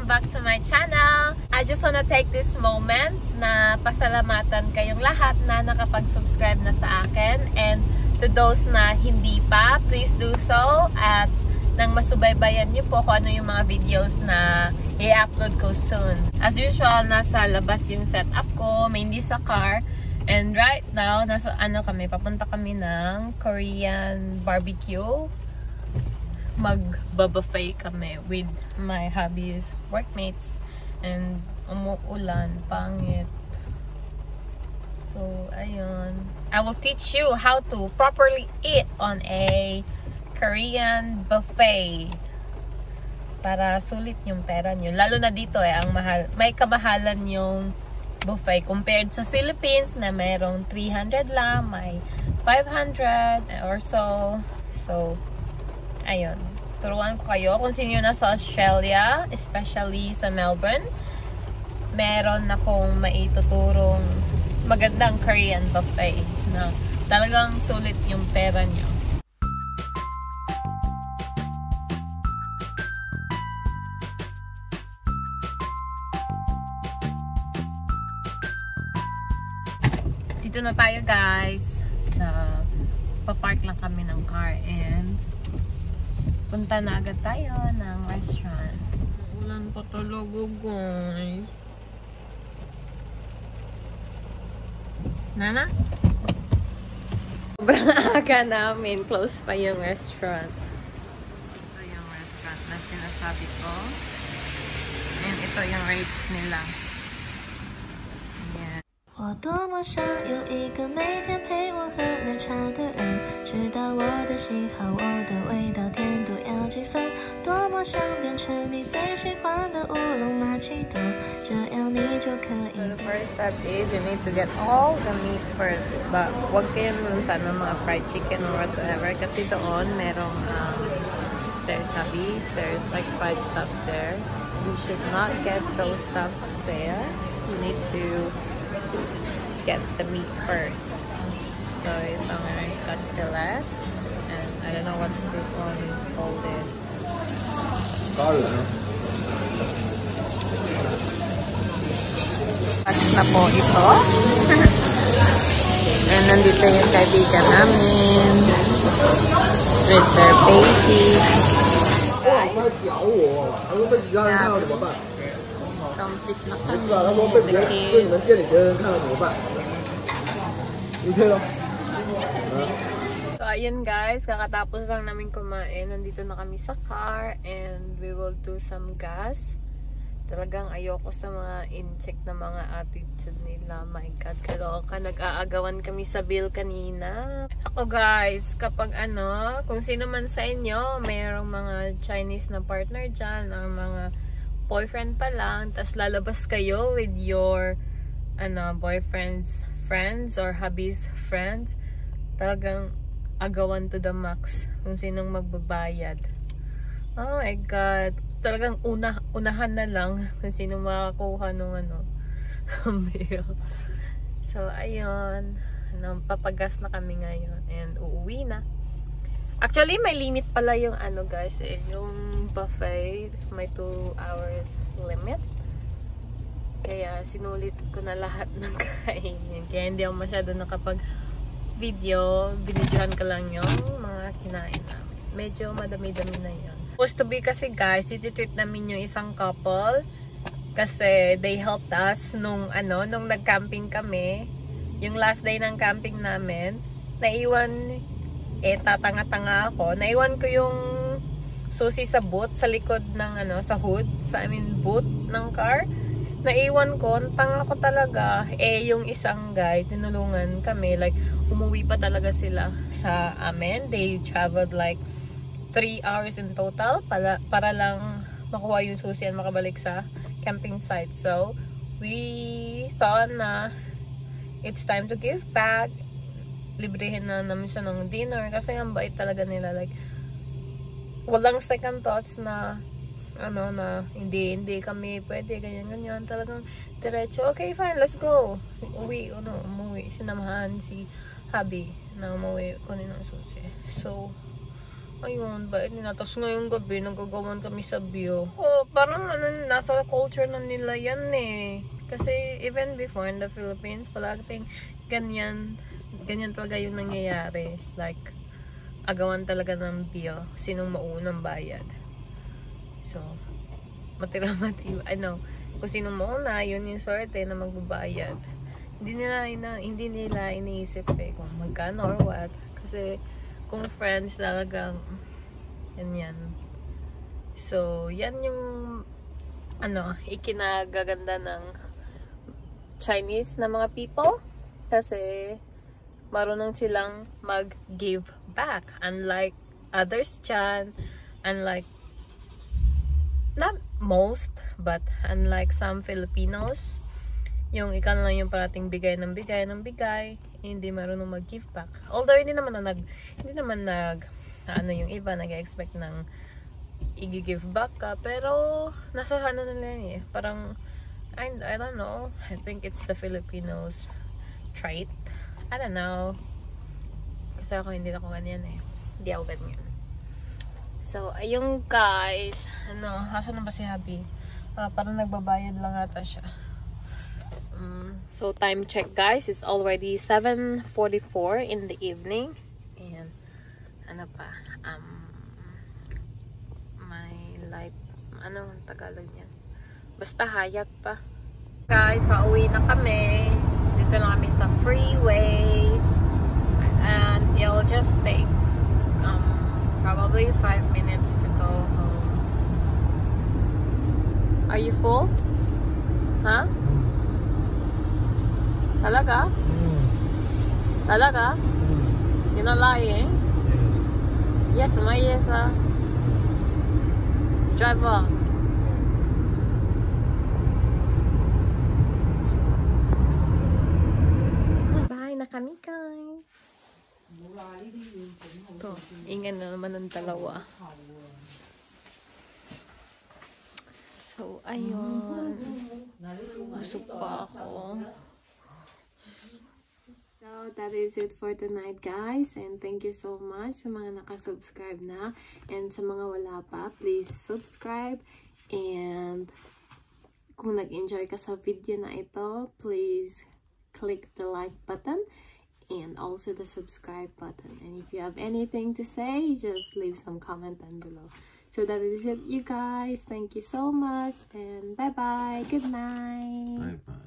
welcome back to my channel. I just wanna take this moment na pasalamatan kayong lahat na nakapag-subscribe na sa akin, and to those na hindi pa, please do so at nang masubaybayan niyo po kung ano yung mga videos na i-upload ko soon. As usual, nasa labas yung setup ko, mainly sa car. And right now, nasa papunta kami ng Korean barbecue. Mag-buffet kami with my hubby's workmates. And umuulan, pangit. So, ayun. I will teach you how to properly eat on a Korean buffet para sulit yung pera nyo. Lalo na dito ang mahal. May kamahalan yung buffet compared sa Philippines na mayroong 300 lang, may 500 or so. So, ayun. Turuan ko kayo kung sino na sa Australia, especially sa Melbourne. Meron akong maituturong magandang Korean buffet na talagang sulit yung pera nyo. Dito na tayo guys. Papark lang kami ng car and punta na agad tayo ng restaurant. Ulan pa talaga guys. Nana? Sobrang aga namin. Close pa yung restaurant. Ito yung restaurant na sinasabi ko. And ito yung rates nila. 我多么想有一个每天陪我喝奶茶的人，知道我的喜好，我的味道甜度要几分，多么想变成你最喜欢的乌龙玛奇朵，这样你就可以。 So the first step is you need to get all the meat first. But wag kayo nun sana mga fried chicken or whatsoever kasi doon merong there's beef, there's like fried stuffs there. You should not get those stuffs there. You need to get the meat first. So it's on my Scotch fillet, and I don't know what's this one is called. Scotch na po ito. And nandito yung kaibigan namin with their baby. Complete na kami. So, ayun guys. Kakatapos lang namin kumain. Nandito na kami sa car. And we will do some gas. Talagang ayoko sa mga in-check na mga attitude nila. My God, kaloka. Nag-aagawan kami sa bill kanina. Ako guys, kapag kung sino man sa inyo, mayroong mga Chinese na partner dyan or mga boyfriend pa lang, tas lalabas kayo with your boyfriend's friends or hubby's friends, talagang agawan to the max kung sinong magbabayad. Oh my God, talagang unahan na lang kung sinong makakuha nung bill. So ayun, papagas na kami ngayon and uuwi na. Actually, may limit pala yung guys, yung buffet, may 2 hours limit. Kaya sinulit ko na lahat ng kainin. Kaya hindi ako masyado nakapag-video. Binidyohan ko lang yung mga kinain namin. Medyo madami-dami na yun. Supposed to be kasi guys, ititreat namin yung isang couple. Kasi they helped us nung nag-camping kami. Yung last day ng camping namin, naiwan tatanga-tanga ako. Naiwan ko yung susi sa boot, sa likod ng sa hood, boot ng car. Naiwan ko, tanga ko talaga. Yung isang guy, tinulungan kami. Like, umuwi pa talaga sila sa amin. They traveled like 3 hours in total para lang makuha yung susi at makabalik sa camping site. So, we saw na it's time to give back. Librehin na namin siya ng dinner kasi ang bait talaga nila, like walang second thoughts na na hindi kami pwede ganyan talagang diretso, okay fine, let's go, umuwi, sinamahan si hubby na umuwi ko ng susi. So Ayun, bait nila. Tapos ngayong gabi, nagagawan kami sa view. Oh, parang nasa culture na nila yan eh. Kasi even before in the Philippines, palaging ganyan talaga yung nangyayari. Like, agawan talaga ng bill. Sinong maunang bayad. So, kung sinong mauna, yun yung swerte na magbabayad. Hindi nila iniisip eh kung magkano or what. Kasi, kung friends talagang yan. So, yan yung ikinagaganda ng Chinese na mga people. Kasi, marunong silang mag-give back. Unlike others dyan, unlike, not most, but unlike some Filipinos, yung ikaw lang yung parating bigay ng bigay, hindi marunong mag-give back. Although, hindi naman yung iba nag-expect ng i-give back ka, pero nasa na nila eh. Parang, I don't know, I think it's the Filipinos trait. I don't know. Kasi ako hindi ako ganyan eh. Hindi ako ganyan. So, ayun guys. Asan na ba si Habi? Parang nagbabayad lang ata siya. So, time check guys. It's already 7:44 in the evening. And, may light. Ano ang Tagalog niyan? Basta hayag pa. Guys, pauwi na kami. Dito na kami sa freeway. And it'll just take probably 5 minutes to go home. Are you full? Huh? Talaga? Talaga? You're not lying? Yes, yes. Driver. Bye na kami guys. Ito, ingan na naman ng dalawa. So, ayun. Busog pa ako. So, that is it for tonight, guys. And thank you so much sa mga nakasubscribe na. And sa mga wala pa, please subscribe. And kung nag-enjoy ka sa video na ito, please click the like button. And also the subscribe button. And if you have anything to say, just leave some comment down below. So that is it, you guys. Thank you so much. And bye-bye. Good night. Bye-bye.